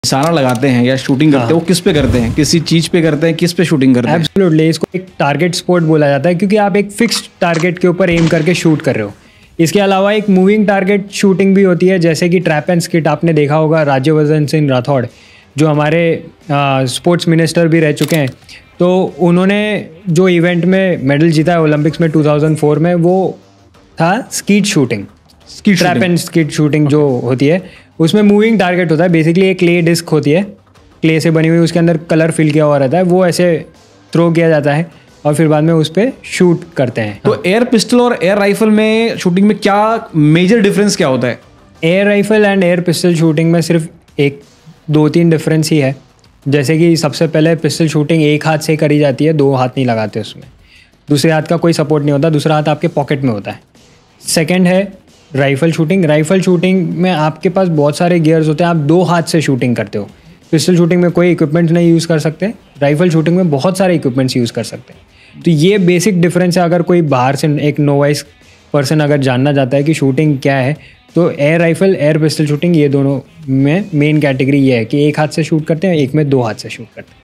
निशाना लगाते हैं या शूटिंग करते हैं वो किस पे करते हैं, किसी चीज पे करते हैं, किस पे शूटिंग करते हैं? एब्सोल्युटली, इसको एक टारगेट स्पोर्ट बोला जाता है क्योंकि आप एक फिक्स्ड टारगेट के ऊपर एम करके शूट कर रहे हो। इसके अलावा एक मूविंग टारगेट शूटिंग भी होती है, जैसे कि ट्रैप एंड स्किट आपने देखा होगा। राज्यवर्धन सिंह राठौड़ जो हमारे स्पोर्ट्स मिनिस्टर भी रह चुके हैं, तो उन्होंने जो इवेंट में मेडल जीता है ओलंपिक्स में 2004 में, वो था skeet shooting. Trap and skeet shooting जो होती है उसमें मूविंग टारगेट होता है। बेसिकली एक क्ले डिस्क होती है, क्ले से बनी हुई, उसके अंदर कलर फिल किया हुआ रहता है, वो ऐसे थ्रो किया जाता है और फिर बाद में उस पर शूट करते हैं। तो एयर पिस्टल और एयर राइफल में शूटिंग में क्या मेजर डिफरेंस क्या होता है? Air rifle and air pistol shooting में सिर्फ एक 2-3 डिफरेंस ही है। जैसे कि सबसे पहले पिस्टल शूटिंग एक हाथ से करी जाती है, 2 हाथ नहीं लगाते उसमें, दूसरे हाथ का कोई सपोर्ट नहीं होता, दूसरा हाथ आपके पॉकेट में होता है। सेकेंड है राइफल शूटिंग। राइफल शूटिंग में आपके पास बहुत सारे गियर्स होते हैं, आप 2 हाथ से शूटिंग करते हो। पिस्टल शूटिंग में कोई इक्विपमेंट नहीं यूज़ कर सकते, राइफल शूटिंग में बहुत सारे इक्विपमेंट्स यूज़ कर सकते हैं। तो ये बेसिक डिफरेंस है। अगर कोई बाहर से एक नोवाइस पर्सन अगर जानना चाहता है कि शूटिंग क्या है, तो air rifle, air pistol shooting, ये दोनों में मेन कैटेगरी ये है कि एक हाथ से शूट करते हैं, एक में 2 हाथ से शूट करते हैं।